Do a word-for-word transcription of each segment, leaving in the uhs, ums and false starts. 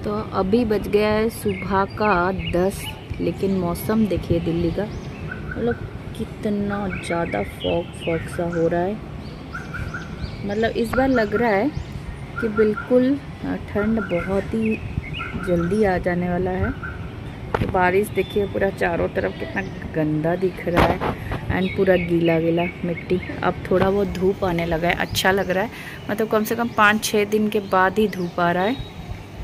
तो अभी बज गया है सुबह का दस, लेकिन मौसम देखिए दिल्ली का, मतलब कितना ज़्यादा फॉग फॉग सा हो रहा है। मतलब इस बार लग रहा है कि बिल्कुल ठंड बहुत ही जल्दी आ जाने वाला है। तो बारिश देखिए पूरा चारों तरफ कितना गंदा दिख रहा है एंड पूरा गीला गीला मिट्टी। अब थोड़ा बहुत धूप आने लगा है, अच्छा लग रहा है। मतलब कम से कम पाँच छः दिन के बाद ही धूप आ रहा है।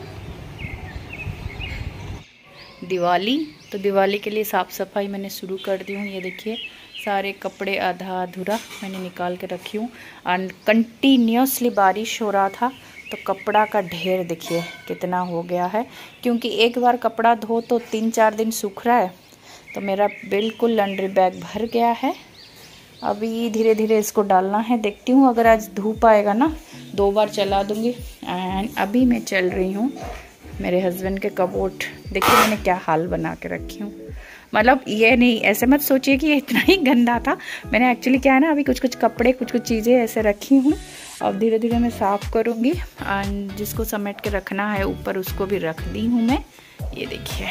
दिवाली, तो दिवाली के लिए साफ़ सफाई मैंने शुरू कर दी हूँ। ये देखिए सारे कपड़े आधा अधूरा मैंने निकाल के रखी हूँ। एंड कंटिन्यूसली बारिश हो रहा था तो कपड़ा का ढेर देखिए कितना हो गया है, क्योंकि एक बार कपड़ा धो तो तीन चार दिन सूख रहा है। तो मेरा बिल्कुल लॉन्ड्री बैग भर गया है। अभी धीरे धीरे इसको डालना है। देखती हूँ अगर आज धूप आएगा ना दो बार चला दूँगी। एंड अभी मैं चल रही हूँ मेरे हस्बैंड के कबोर्ड। देखिए मैंने क्या हाल बना के रखी हूँ। मतलब ये नहीं, ऐसे मत सोचिए कि ये इतना ही गंदा था। मैंने एक्चुअली क्या है ना, अभी कुछ कुछ कपड़े कुछ कुछ चीज़ें ऐसे रखी हूँ। अब धीरे धीरे मैं साफ़ करूँगी एंड जिसको समेट के रखना है ऊपर उसको भी रख दी हूँ मैं। ये देखिए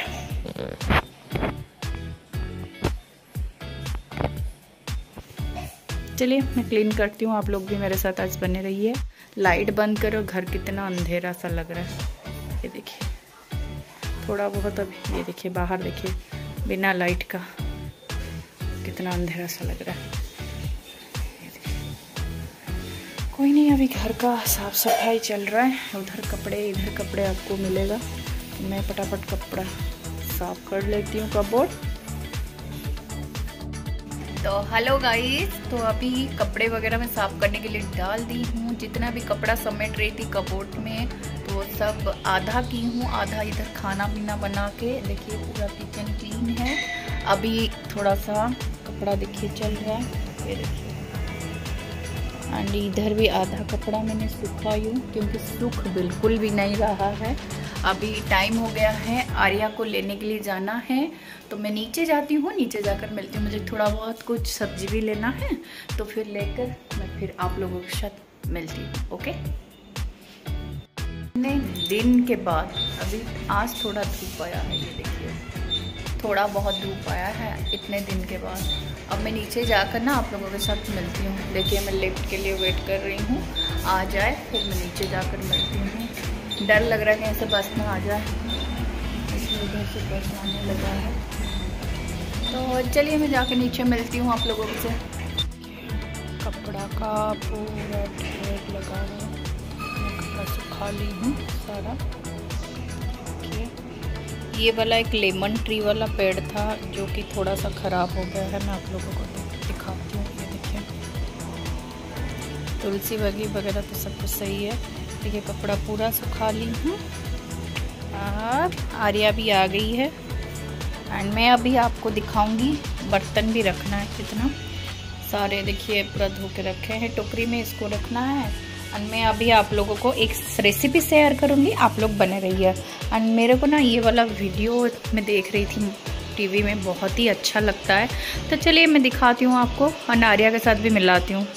चलिए मैं क्लीन करती हूँ, आप लोग भी मेरे साथ आज बने रहिए। लाइट बंद करो, घर कितना अंधेरा सा लग रहा है। ये देखिए थोड़ा बहुत अभी, ये देखिए बाहर देखिए बिना लाइट का कितना अंधेरा सा लग रहा है। ये देखिए कोई नहीं, अभी घर का साफ सफाई चल रहा है। उधर कपड़े इधर कपड़े आपको मिलेगा। तो मैं फटाफट कपड़ा साफ कर लेती हूँ कबोर्ड। तो हेलो गाइस, तो अभी कपड़े वगैरह मैं साफ़ करने के लिए डाल दी हूँ। जितना भी कपड़ा समेट रही थी कबोर्ड में तो सब आधा की हूँ, आधा इधर खाना पीना बना के। देखिए पूरा किचन क्लीन है। अभी थोड़ा सा कपड़ा देखिए चल रहा है, ये देखिए। एंड इधर भी आधा कपड़ा मैंने सुखाई हूँ, क्योंकि सूख बिल्कुल भी नहीं रहा है। अभी टाइम हो गया है, आर्या को लेने के लिए जाना है। तो मैं नीचे जाती हूँ, नीचे जाकर मिलती हूँ। मुझे थोड़ा बहुत कुछ सब्जी भी लेना है, तो फिर लेकर मैं फिर आप लोगों के साथ मिलती हूँ। ओके, इतने दिन के बाद अभी आज थोड़ा धूप आया है। ये देखिए थोड़ा बहुत धूप आया है इतने दिन के बाद। अब मैं नीचे जाकर ना आप लोगों के साथ मिलती हूँ। देखिए मैं लिफ्ट के लिए वेट कर रही हूँ, आ जाए फिर मैं नीचे जाकर मिलती हूँ। डर लग रहा है कहीं से बस में आ जाए, इसलिए उधर से बस आने लगा है। तो चलिए मैं जाकर नीचे मिलती हूँ आप लोगों से। कपड़ा का पूरा ढेर लगा है, मैं कपड़ा सुखा ली हूँ सारा। ये वाला एक लेमन ट्री वाला पेड़ था जो कि थोड़ा सा ख़राब हो गया है। मैं आप लोगों को दिखाती हूँ। ये देखिए तुलसी वगैरह वगैरह तो सब कुछ सही है। देखिए कपड़ा पूरा सुखा ली हूँ और आर्या भी आ गई है। एंड मैं अभी आपको दिखाऊंगी बर्तन भी रखना है कितना सारे। देखिए पूरा धो के रखे हैं, टोकरी में इसको रखना है। एंड मैं अभी आप लोगों को एक रेसिपी शेयर करूंगी, आप लोग बने रहिए। एंड मेरे को ना ये वाला वीडियो मैं देख रही थी टीवी में, बहुत ही अच्छा लगता है। तो चलिए मैं दिखाती हूँ आपको और आर्या के साथ भी मिलाती हूँ।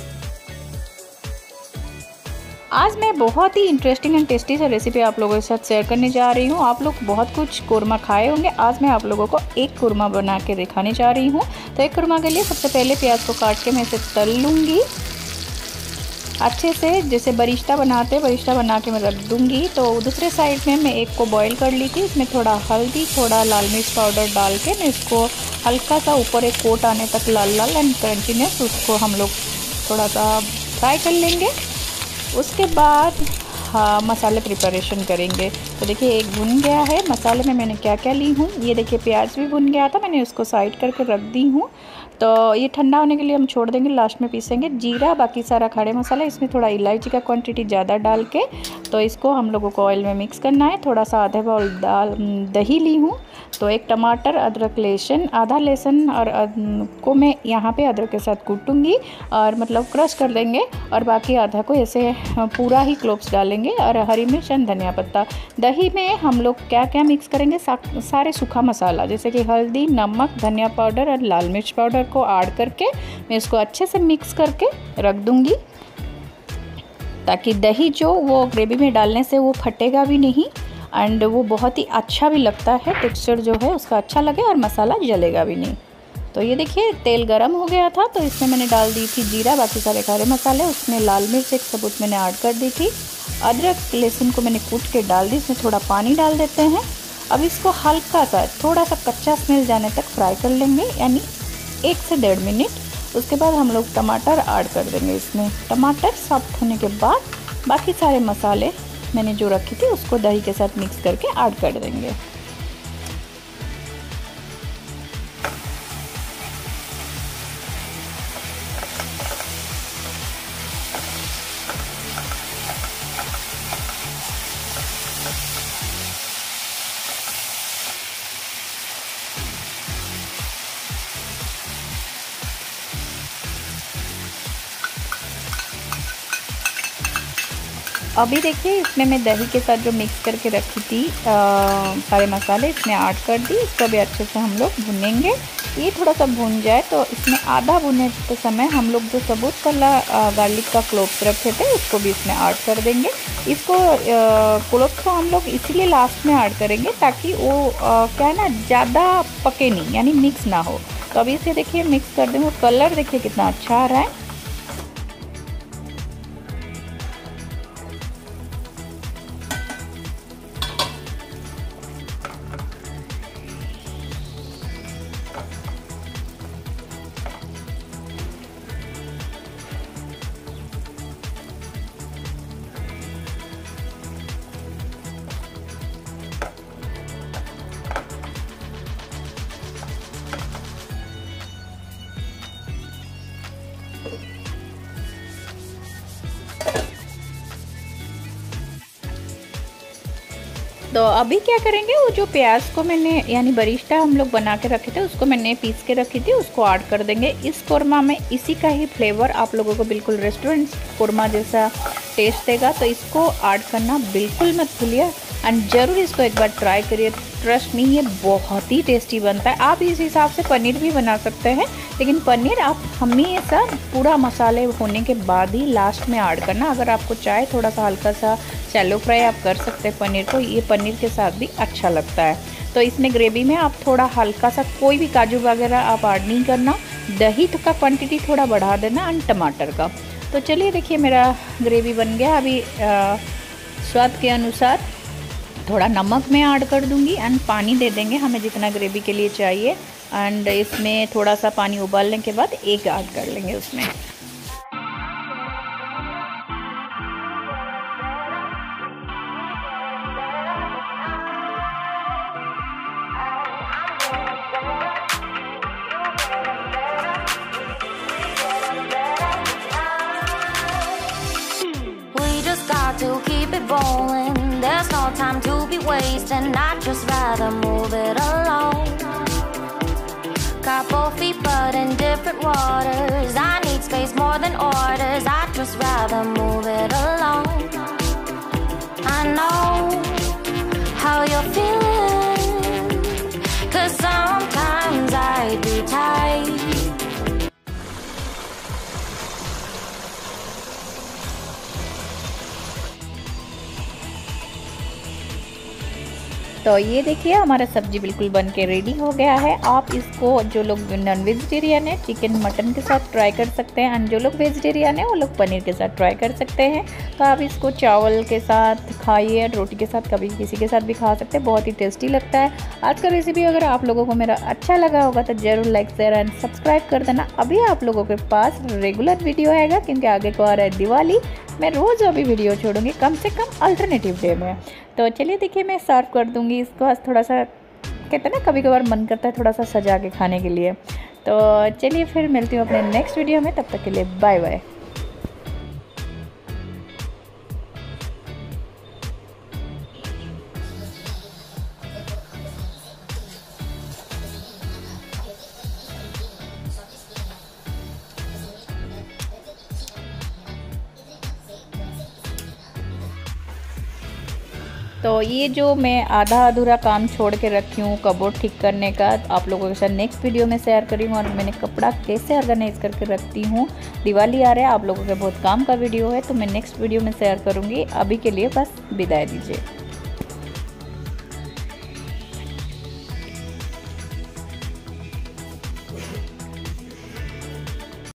आज मैं बहुत ही इंटरेस्टिंग एंड टेस्टी सा रेसिपी आप लोगों के साथ शेयर करने जा रही हूँ। आप लोग बहुत कुछ कोरमा खाए होंगे, आज मैं आप लोगों को एक कोरमा बना के दिखाने जा रही हूँ। तो एक कोरमा के लिए सबसे पहले प्याज को काट के मैं इसे तल लूँगी अच्छे से, जैसे बरिश्ता बनाते हैं बरिश्ता बना के मैं रख दूँगी। तो दूसरे साइड में मैं एक को बॉईल कर ली थी, इसमें थोड़ा हल्दी थोड़ा लाल मिर्च पाउडर डाल के मैं इसको हल्का सा ऊपर एक कोट आने तक लाल लाल एंड क्रंचीनेस उसको हम लोग थोड़ा सा फ्राई कर लेंगे। उसके बाद हाँ मसाले प्रिपरेशन करेंगे। तो देखिए एक भुन गया है। मसाले में मैंने क्या क्या ली हूँ, ये देखिए प्याज भी भुन गया था, मैंने उसको साइड करके रख दी हूँ। तो ये ठंडा होने के लिए हम छोड़ देंगे, लास्ट में पीसेंगे। जीरा बाकी सारा खड़े मसाला, इसमें थोड़ा इलायची का क्वांटिटी ज़्यादा डाल के तो इसको हम लोगों को ऑयल में मिक्स करना है। थोड़ा सा आधा बाउल दाल दही ली हूँ, तो एक टमाटर अदरक लहसुन आधा लहसुन और को मैं यहाँ पे अदरक के साथ कूटूँगी और मतलब क्रश कर देंगे, और बाकी आधा को ऐसे पूरा ही क्लोव्स डालेंगे और हरी मिर्च और धनिया पत्ता। दही में हम लोग क्या क्या मिक्स करेंगे, सारे सूखा मसाला जैसे कि हल्दी नमक धनिया पाउडर और लाल मिर्च पाउडर को ऐड करके मैं इसको अच्छे से मिक्स करके रख दूँगी, ताकि दही जो वो ग्रेवी में डालने से वो फटेगा भी नहीं एंड वो बहुत ही अच्छा भी लगता है, टेक्सचर जो है उसका अच्छा लगे और मसाला जलेगा भी नहीं। तो ये देखिए तेल गरम हो गया था, तो इसमें मैंने डाल दी थी जीरा, बाकी सारे खड़े मसाले, उसमें लाल मिर्च एक सबूत मैंने ऐड कर दी थी, अदरक लहसुन को मैंने कूट के डाल दी, इसमें थोड़ा पानी डाल देते हैं। अब इसको हल्का सा थोड़ा सा कच्चा स्मेल जाने तक फ्राई कर लेंगे, यानी एक से डेढ़ मिनट। उसके बाद हम लोग टमाटर ऐड कर देंगे इसमें। टमाटर सॉफ्ट होने के बाद बाकी सारे मसाले मैंने जो रखी थी उसको दही के साथ मिक्स करके ऐड कर देंगे। अभी देखिए इसमें मैं दही के साथ जो मिक्स करके रखी थी आ, सारे मसाले इसमें ऐड कर दी। इसको भी अच्छे से हम लोग भुनेंगे। ये थोड़ा सा भुन जाए तो इसमें आधा भुने के समय हम लोग जो सबूत वाला गार्लिक का क्लोव्स रखे थे उसको भी इसमें ऐड कर देंगे। इसको क्लोव्स को हम लोग इसीलिए लास्ट में ऐड करेंगे ताकि वो आ, क्या है ना ज़्यादा पके नहीं, यानी मिक्स ना हो। तो अभी इसे देखिए मिक्स कर देंगे। कलर देखिए कितना अच्छा आ रहा है। तो अभी क्या करेंगे, वो जो प्याज को मैंने यानी बरिस्टा हम लोग बना के रखे थे उसको मैंने पीस के रखी थी, उसको ऐड कर देंगे इस कोरमा में। इसी का ही फ्लेवर आप लोगों को बिल्कुल रेस्टोरेंट कोरमा जैसा टेस्ट देगा। तो इसको ऐड करना बिल्कुल मत भूलिए एंड ज़रूर इसको एक बार ट्राई करिए। ट्रस्ट मी, ये बहुत ही टेस्टी बनता है। आप इस हिसाब से पनीर भी बना सकते हैं, लेकिन पनीर आप हमेशा पूरा मसाले होने के बाद ही लास्ट में ऐड करना। अगर आपको चाहे थोड़ा सा हल्का सा शैलो फ्राई आप कर सकते हैं पनीर को, ये पनीर के साथ भी अच्छा लगता है। तो इसमें ग्रेवी में आप थोड़ा हल्का सा कोई भी काजू वगैरह आप ऐड नहीं करना। दही का क्वांटिटी थोड़ा बढ़ा देना एंड टमाटर का। तो चलिए देखिए मेरा ग्रेवी बन गया। अभी आ, स्वाद के अनुसार थोड़ा नमक मैं ऐड कर दूंगी एंड पानी दे देंगे हमें जितना ग्रेवी के लिए चाहिए। एंड इसमें थोड़ा सा पानी उबालने के बाद एग ऐड कर लेंगे उसमें। To keep it rolling, there's no time to be wasting. I'd just rather move it along. Got both feet but in different waters. I need space more than orders. I'd just rather move it along. I know how you're feeling, 'cause sometimes I do tight. तो ये देखिए हमारा सब्जी बिल्कुल बन के ready हो गया है। आप इसको जो लोग नॉन वेजिटेरियन है चिकन मटन के साथ ट्राई कर सकते हैं एंड जो लोग वेजिटेरियन है वो लोग पनीर के साथ ट्राई कर सकते हैं। तो आप इसको चावल के साथ खाइए, रोटी के साथ, कभी किसी के साथ भी खा सकते हैं, बहुत ही टेस्टी लगता है। आज का रेसिपी अगर आप लोगों को मेरा अच्छा लगा होगा तो ज़रूर लाइक शेयर एंड सब्सक्राइब कर देना। अभी आप लोगों के पास रेगुलर वीडियो आएगा क्योंकि आगे को आ रहा है दिवाली। मैं रोज़ अभी वीडियो छोड़ूंगी, कम से कम अल्टरनेटिव डे में। तो चलिए देखिए मैं सर्व कर दूंगी इसको। आज थोड़ा सा कहते हैं ना कभी कभार मन करता है थोड़ा सा सजा के खाने के लिए। तो चलिए फिर मिलती हूँ अपने नेक्स्ट वीडियो में, तब तक के लिए बाय बाय। तो ये जो मैं आधा अधूरा काम छोड़ के रखी हूँ कबोर्ड ठीक करने का, आप लोगों के साथ नेक्स्ट वीडियो में शेयर करी हूँ। और मैंने कपड़ा कैसे ऑर्गेनाइज करके रखती हूँ, दिवाली आ रहा है, आप लोगों के बहुत काम का वीडियो है, तो मैं नेक्स्ट वीडियो में शेयर करूँगी। अभी के लिए बस विदाई दीजिए।